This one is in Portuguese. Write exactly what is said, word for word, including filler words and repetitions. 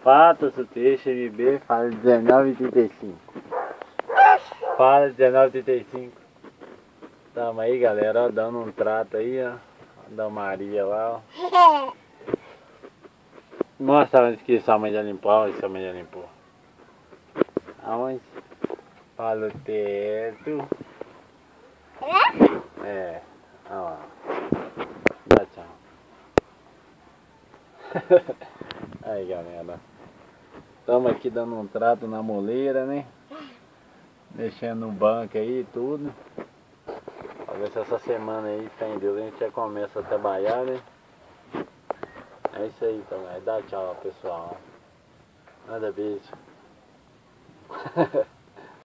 Pato, Suteixa, M B, fala dezenove e trinta e cinco. Fala dezenove e trinta e cinco. Tamo aí, galera, ó, dando um trato aí, ó. Da Maria lá, ó. Mostra onde que sua mãe já limpou, onde sua mãe já limpou. Aonde? Fala o teto. É, olha lá. Dá tchau. Aí, galera. Estamos aqui dando um trato na moleira, né? Mexendo no banco aí e tudo. Pra ver se essa semana aí, sem Deus, a gente já começa a trabalhar, né? É isso aí, então. Dá tchau, pessoal. Nada beijo.